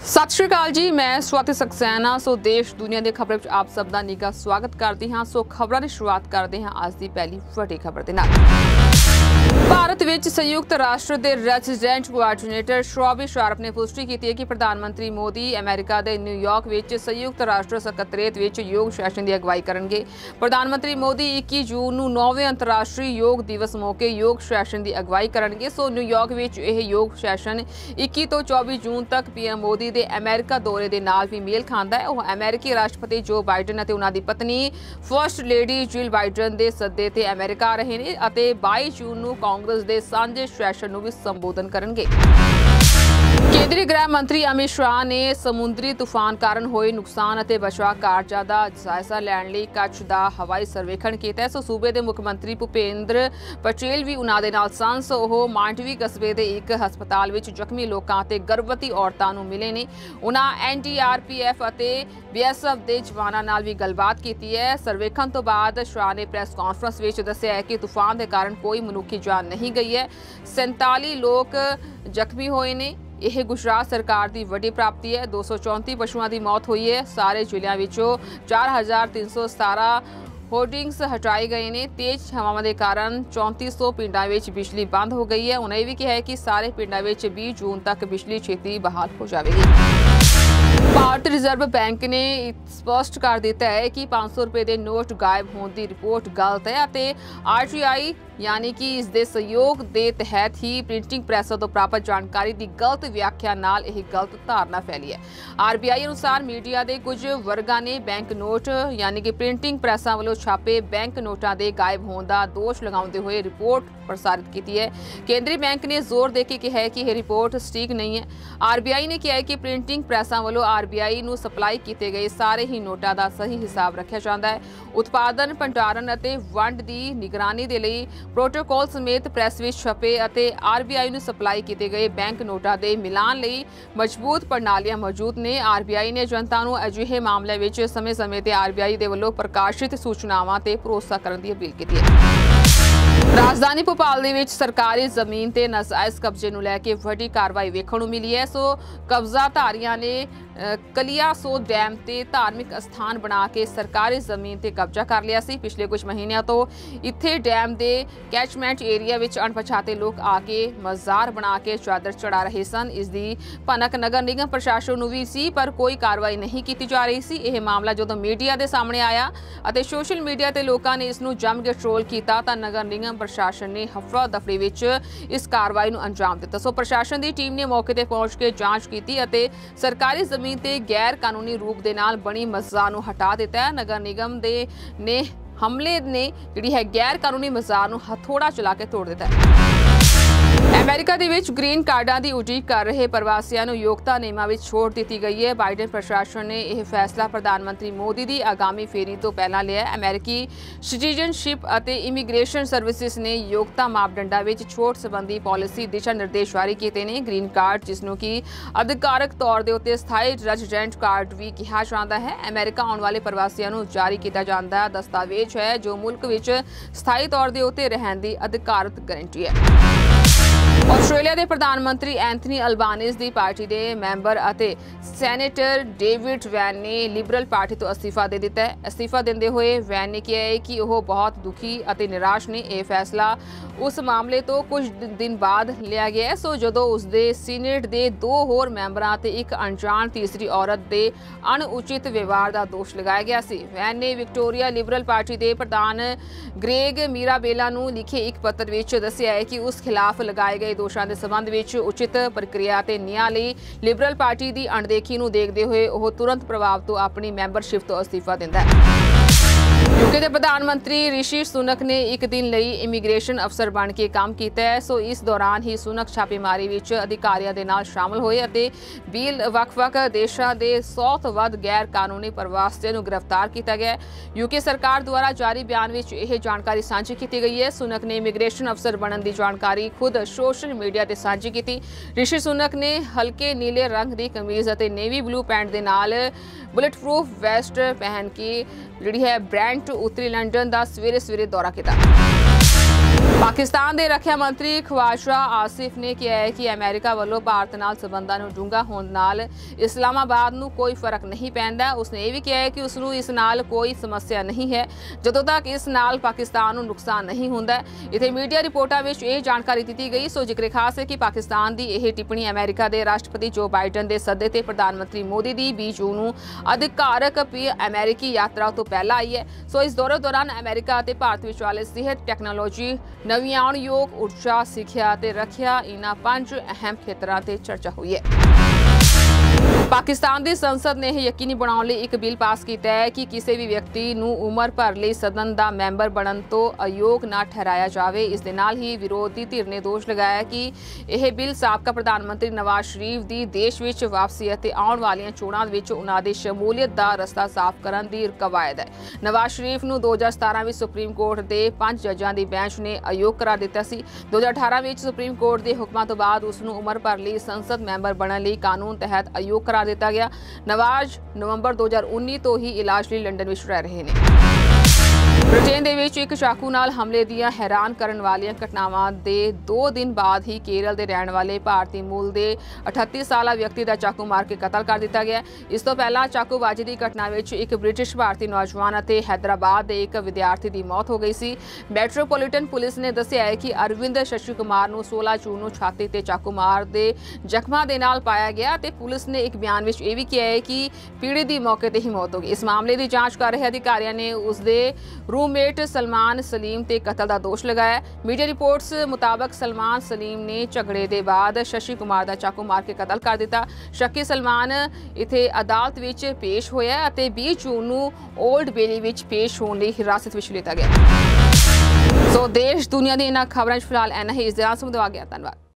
सत श्री अकाल जी, मैं स्वाति सक्सेना। सो देश दुनिया की खबरों में आप सब का निघा स्वागत करती हाँ। सो खबरों की शुरुआत करते हैं अज की पहली वड्डी खबर के नाल। भारत में संयुक्त राष्ट्र के रेजिडेंट कोआर्डिनेटर श्रॉबी शार्प ने पुष्टि की है कि प्रधानमंत्री मोदी अमेरिका के न्यूयॉर्क में संयुक्त राष्ट्र सकत्रेत में योग सैशन की अगवाई करेंगे। प्रधानमंत्री मोदी 21 जून को 9वें अंतरराष्ट्रीय योग दिवस मौके योग सैशन की अगवाई करेंगे। सो न्यूयॉर्क में यह योग सैशन 21 तो 24 जून तक पीएम मोदी के अमेरिका दौरे के नाल भी मेल खाता है। वह अमेरिकी राष्ट्रपति जो बाइडन और उन्होंने पत्नी फर्स्ट लेडी जिल बाइडन के सदे ते अमेरिका रहे ने। 22 जून को कांग्रेस के सांझे सैशन को भी संबोधन करेंगे। केंद्रीय गृह मंत्री अमित शाह ने समुद्री तूफान कारण होए नुकसान और बचाव कार्यां का जायजा लैण लई कच्छ का हवाई सर्वेखण किया। सो सूबे के मुख्यमंत्री भूपेंद्र पटेल भी उन्होंने नाल सन। सो वह मांडवी कस्बे के एक हस्पताल में जख्मी लोगों ते गर्भवती औरतों को मिले ने। उन्होंने NDRPF और BSF के जवानों नाल भी गलबात की है। सर्वेखण तो बाद शाह ने प्रेस कॉन्फ्रेंस में दस्सिया है कि तूफान के कारण कोई मनुखी जान नहीं गई है। 47 लोग जख्मी होए ने। यह गुजरात सरकार की वड्डी प्राप्ति है। 234 पशुओं की मौत हुई है। सारे जिलों विचों 4317 होर्डिंग्स हटाए गए ने। तेज हवावां के कारण 3400 पिंडों में बिजली बंद हो गई है। उन्होंने भी कहा है कि सारे पिंडों में 20 जून तक बिजली छेती बहाल हो जाएगी। भारतीय रिजर्व बैंक ने स्पष्ट कर दिया है कि 500 रुपए के नोट गायब होने की रिपोर्ट गलत है। RTI यानी कि इसके सहयोग के तहत ही प्रिंटिंग प्रेसां तो प्राप्त जानकारी की गलत व्याख्या नाल यह गलत धारणा फैली है। RBI अनुसार मीडिया के कुछ वर्गों ने बैंक नोट यानी कि प्रिंटिंग प्रेसां वालों छापे बैंक नोटों के गायब होने का दोष लगाते हुए रिपोर्ट प्रसारित की है। केंद्रीय बैंक ने जोर देके कहा है कि यह रिपोर्ट सटीक नहीं है। RBI ने कहा है कि प्रिंटिंग प्रेसां वालों RBI को सप्लाई किए गए सारे ही नोटों का सही हिसाब रखा जाता है। उत्पादन भंडारण और वंड की निगरानी के लिए प्रोटोकॉल समेत प्रेस में छपे और RBI को सप्लाई किए गए बैंक नोटों के मिलान लिए मजबूत प्रणालियां मौजूद ने। RBI ने जनता को अजिहे मामलों में समय समय पर RBI के वालों प्रकाशित सूचनावां ते भरोसा करने की अपील की है। राजधानी भोपाल दे विच सरकारी जमीन ते नाजायज कब्जे नूं लैके वड्डी कार्रवाई वेखण नूं मिली है। सो कब्जाधारियां ने कलियासो डैम ते धार्मिक स्थान बना के सरकारी जमीन ते कब्जा कर लिया सी। पिछले कुछ महीनों तो इत्थे डैम के कैचमेंट एरिया विच अणपछाते लोग आके मजार बना के चादर चढ़ा रहे सन। इसकी भनक नगर निगम प्रशासन नूं भी सी, पर कोई कार्रवाई नहीं की जा रही सी। यह मामला जो मीडिया के सामने आया और सोशल मीडिया ते लोगों ने इसनूं जम के ट्रोल किया तो नगर निगम प्रशासन ने हफड़ा दफड़ी विच इस कार्रवाई नूं अंजाम दिता। सो प्रशासन की टीम ने मौके पर पहुंच के जांच की और सरकारी जमीन ते गैर कानूनी रूप दे नाल बनी मजार नूं हटा दिता है। नगर निगम ने हमले ने जिहड़ी है गैर कानूनी मजार नूं हथौड़ा चला के तोड़ दिता है। अमेरिका दे विच ग्रीन कार्डां की उਡੀक कर रहे प्रवासियों को योग्यता नियमां विच छूट दी गई है। बाइडन प्रशासन ने यह फैसला प्रधानमंत्री मोदी की आगामी फेरी तो पहला लिया है। अमेरिकी सिटीजनशिप और इमीग्रेशन सर्विसिज ने योग्यता मापदंडों में छूट संबंधी पॉलिसी दिशा निर्देश जारी किए हैं। ग्रीन कार्ड जिसनों की अधिकारक तौर के उत्ते स्थाई रेजिडेंट कार्ड भी कहा जाता है, अमेरिका आने वाले प्रवासियों को जारी किया जाता दस्तावेज है जो मुल्क विच स्थाई तौर के उत्ते रहने की अधिकारत गारंटी है। आस्ट्रेलिया के प्रधानमंत्री एंथनी अल्बानीज की पार्टी के मैंबर और सैनेटर डेविड वैन ने लिबरल पार्टी तो अस्तीफा दे दिता है। अस्तीफा देते हुए वैन ने कहा है कि वह बहुत दुखी और निराश ने। यह फैसला उस मामले तो कुछ दिन बाद लिया गया है। सो जो उसके सीनेट के 2 होर मैंबरों ते एक अनजान तीसरी औरत के अणउचित व्यवहार का दोष लगाया गया सी। वैन ने विक्टोरिया लिबरल पार्टी के प्रधान ग्रेग मीराबेला को लिखे एक पत्र में दस्सिया है कि उस खिलाफ लगाए गए दोषों के संबंध में उचित प्रक्रिया ते न्याय लई लिबरल पार्टी की अणदेखी नूं देखते हुए वह तुरंत प्रभाव तो अपनी मैंबरशिप तो अस्तीफा दिंदा है। यूके के प्रधानमंत्री ऋषि सुनक ने एक दिन लई इमीग्रेशन अफसर बन के काम किया है। सो इस दौरान ही सुनक छापेमारी विच अधिकारियों के नाल शामिल होए और बील वख-वख देशों के 100 तो वध गैर कानूनी प्रवासियों को गिरफ्तार किया गया। यूके सरकार द्वारा जारी बयान में यह जानकारी साझी की गई है। सुनक ने इमीग्रेशन अफसर बनने की जानकारी खुद सोशल मीडिया से साझी की। ऋषि सुनक ने हल्के नीले रंग की कमीज और नेवी ब्लू पैंट के नाल बुलेट प्रूफ वैस्ट पहन के जिहड़ी है ब्रेंट उत्तरी लंडन का सवेरे सवेरे दौरा किया। ਪਾਕਿਸਤਾਨ ਦੇ ਰੱਖਿਆ ਮੰਤਰੀ ਖਵਾਜਾ ਆਸਿਫ ਨੇ ਕਿਹਾ ਹੈ ਕਿ ਅਮਰੀਕਾ ਵੱਲੋਂ ਭਾਰਤ ਨਾਲ ਸਬੰਧਾਂ ਨੂੰ ਡੂੰਘਾ ਹੋਣ ਨਾਲ ਇਸਲਾਮਾਬਾਦ ਨੂੰ ਕੋਈ ਫਰਕ ਨਹੀਂ ਪੈਂਦਾ। ਉਸਨੇ ਇਹ ਵੀ ਕਿਹਾ ਹੈ ਕਿ ਉਸ ਨੂੰ ਇਸ ਨਾਲ ਕੋਈ ਸਮੱਸਿਆ ਨਹੀਂ ਹੈ ਜਦੋਂ ਤੱਕ ਇਸ ਨਾਲ ਪਾਕਿਸਤਾਨ ਨੂੰ ਨੁਕਸਾਨ ਨਹੀਂ ਹੁੰਦਾ। ਇੱਥੇ ਮੀਡੀਆ ਰਿਪੋਰਟਾਂ ਵਿੱਚ ਇਹ ਜਾਣਕਾਰੀ ਦਿੱਤੀ ਗਈ। ਸੋ ਜ਼ਿਕਰ ਖਾਸ ਹੈ ਕਿ ਪਾਕਿਸਤਾਨ ਦੀ ਇਹ ਟਿੱਪਣੀ ਅਮਰੀਕਾ ਦੇ ਰਾਸ਼ਟਰਪਤੀ ਜੋ ਬਾਈਡਨ ਦੇ ਸੱਦੇ ਤੇ ਪ੍ਰਧਾਨ ਮੰਤਰੀ ਮੋਦੀ ਦੀ 20 ਜੂਨ ਨੂੰ ਅਧਿਕਾਰਕ ਅਮਰੀਕੀ ਯਾਤਰਾ ਤੋਂ ਪਹਿਲਾਂ ਆਈ ਹੈ। ਸੋ ਇਸ ਦੌਰੇ ਦੌਰਾਨ ਅਮਰੀਕਾ ਅਤੇ ਭਾਰਤ ਵਿਚਾਲੇ ਸਿਹਤ, ਟੈਕਨੋਲੋਜੀ, ਨਵਿਆਣਯੋਗ ਊਰਜਾ, ਸਿੱਖਿਆ ਤੇ ਰੱਖਿਆ ਇਹਨਾਂ 5 ਅਹਿਮ ਖੇਤਰਾਂ ਤੇ ਚਰਚਾ ਹੋਈ ਹੈ। ਪਾਕਿਸਤਾਨ ਦੀ ਸੰਸਦ ਨੇ ਇਹ ਯਕੀਨੀ ਬਣਾਉਣ ਲਈ ਇੱਕ ਬਿੱਲ ਪਾਸ ਕੀਤਾ ਹੈ ਕਿ ਕਿਸੇ ਵੀ ਵਿਅਕਤੀ ਨੂੰ ਉਮਰ ਭਰ ਲਈ ਸਦਨ ਦਾ ਮੈਂਬਰ ਬਣਨ ਤੋਂ ਅਯੋਗ ਨਾ ਠਹਿਰਾਇਆ ਜਾਵੇ। ਇਸ ਦੇ ਨਾਲ ਹੀ ਵਿਰੋਧੀ ਧਿਰ ਨੇ ਦੋਸ਼ ਲਗਾਇਆ ਕਿ ਇਹ ਬਿੱਲ ਸਾਬਕਾ ਪ੍ਰਧਾਨ ਮੰਤਰੀ ਨਵਾਜ਼ ਸ਼ਰੀਫ ਦੀ ਦੇਸ਼ ਵਿੱਚ ਵਾਪਸੀ ਅਤੇ ਆਉਣ ਵਾਲੀਆਂ ਚੋਣਾਂ ਵਿੱਚ ਉਹਨਾਂ ਦੀ ਸ਼ਮੂਲੀਅਤ ਦਾ ਰਸਤਾ ਸਾਫ਼ ਕਰਨ ਦੀ ਕਵਾਇਦ ਹੈ। ਨਵਾਜ਼ ਸ਼ਰੀਫ ਨੂੰ 2017 ਵਿੱਚ ਸੁਪਰੀਮ ਕੋਰਟ ਦੇ 5 ਜੱਜਾਂ ਦੀ ਬੈਂਚ ਨੇ ਅਯੋਗ ਕਰਾਰ ਦਿੱਤਾ ਸੀ। 2018 ਵਿੱਚ ਸੁਪਰੀਮ ਕੋਰਟ ਦੇ ਹੁਕਮਾਂ ਤੋਂ ਬਾਅਦ ਉਸ ਨੂੰ ਉਮਰ ਭਰ ਲਈ ਸੰਸਦ ਮੈਂਬਰ ਬਣਨ ਲਈ ਕਾਨੂੰਨ ਤਹਿਤ ਅਯੋਗ ਕਰਾਰ ਦਿੱਤਾ ਗਿਆ। ਨਵਾਜ਼ ਨਵੰਬਰ 2019 ਤੋਂ ਹੀ ਇਲਾਜ ਲਈ ਲੰਡਨ ਵਿੱਚ ਰਹਿ ਰਹੇ ਨੇ। ਬ੍ਰਿਟੇਨ ਦੇ ਵਿੱਚ ਇੱਕ ਚਾਕੂ ਨਾਲ ਹਮਲੇ ਦੀਆਂ ਹੈਰਾਨ ਕਰਨ ਵਾਲੀਆਂ ਘਟਨਾਵਾਂ ਦੇ 2 ਦਿਨ ਬਾਅਦ ਹੀ ਕੇਰਲ ਦੇ ਰਹਿਣ ਵਾਲੇ ਭਾਰਤੀ ਮੂਲ ਦੇ 38 ਸਾਲਾ ਵਿਅਕਤੀ ਦਾ ਚਾਕੂ ਮਾਰ ਕੇ ਕਤਲ ਕਰ ਦਿੱਤਾ ਗਿਆ। ਇਸ ਤੋਂ ਪਹਿਲਾਂ ਚਾਕੂਬਾਜ਼ੀ ਦੀ ਘਟਨਾ ਵਿੱਚ ਇੱਕ ਬ੍ਰਿਟਿਸ਼ ਭਾਰਤੀ ਨੌਜਵਾਨ ਅਤੇ ਹੈਦਰਾਬਾਦ ਦੇ ਇੱਕ ਵਿਦਿਆਰਥੀ ਦੀ ਮੌਤ ਹੋ ਗਈ ਸੀ। ਮੈਟਰੋਪੋਲੀਟਨ ਪੁਲਿਸ ਨੇ ਦੱਸਿਆ ਹੈ ਕਿ ਅਰਵਿੰਦ ਸ਼ਸ਼ੀ ਕੁਮਾਰ ਨੂੰ 16 ਜੂਨ ਨੂੰ ਛਾਤੀ ਤੇ ਚਾਕੂ ਮਾਰ ਦੇ ਜ਼ਖਮਾਂ ਦੇ ਨਾਲ ਪਾਇਆ ਗਿਆ ਅਤੇ ਪੁਲਿਸ ਨੇ ਇੱਕ ਬਿਆਨ ਵਿੱਚ ਇਹ ਵੀ ਕਿਹਾ ਹੈ ਕਿ ਪੀੜਤ ਦੀ ਮੌਕੇ ਤੇ ਹੀ ਮੌਤ ਹੋ ਗਈ। ਇਸ ਮਾਮਲੇ ਦੀ ਜਾਂਚ ਕਰ ਰਹੇ ਅਧਿਕਾਰੀਆਂ ਨੇ ਉਸ ਦੇ रूममेट सलमान सलीम ते कतल का दोष लगाया। मीडिया रिपोर्ट्स मुताबक सलमान सलीम ने झगड़े के बाद शशि कुमार का चाकू मार के कतल कर दिता। शक्की सलमान इत्थे अदालत विच पेश होया अते 20 जून नूं ओल्ड बेली विच पेश होने लई हिरासत विच लिता गया। सो देश दुनिया दी इन्हां खबरां फिलहाल इन्ना ही। इस दौरान गया। धन्यवाद।